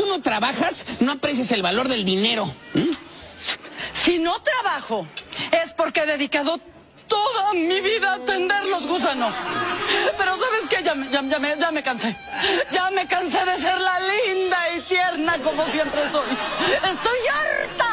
no trabajas, no aprecias el valor del dinero. Si no trabajo, es porque he dedicado toda mi vida a atender los gusanos. Pero ¿sabes qué? Ya me cansé. Ya me cansé de ser la linda y tierna como siempre soy. Estoy harta